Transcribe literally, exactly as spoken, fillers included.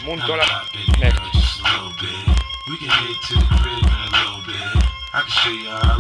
Muntola Next. We can head to the crib in a little bit. I can show you how